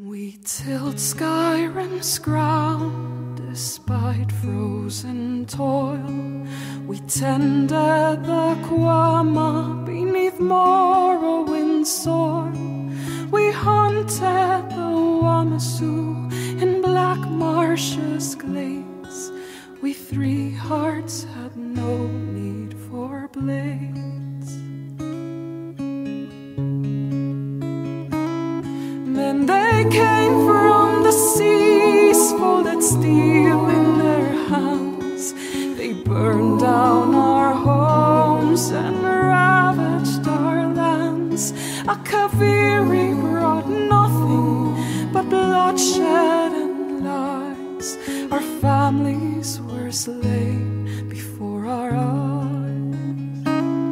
We tilled Skyrim's ground despite frozen toil. We tended the Quama beneath Morrowind's soil. We hunted the Wamasu in Black Marsh's glades. We three hearts had no need for blades. Then they came from the seas, folded steel in their hands. They burned down our homes and ravaged our lands. A Kaviri brought nothing but bloodshed and lies. Our families were slain before our eyes.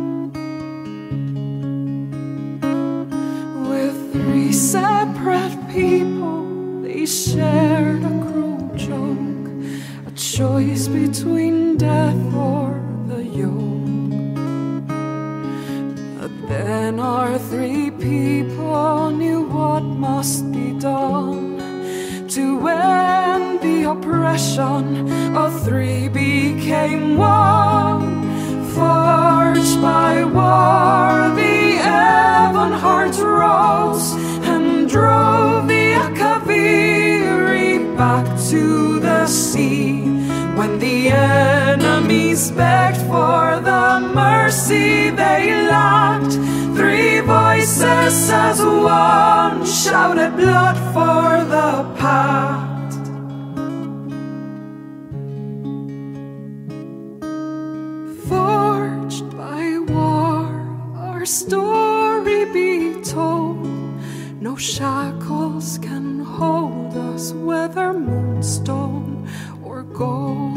With three separate people, they shared a cruel joke, a choice between death or the yoke. But then our three people knew what must be done to end the oppression. Of three became one, forged by war. The Evan heart rose and drove the Akaviri back to the sea. When the enemies begged for the mercy they lacked, three voices as one shouted blood for the pact. Forged by war, our story be told. No shackles can hold us, whether moonstone or gold.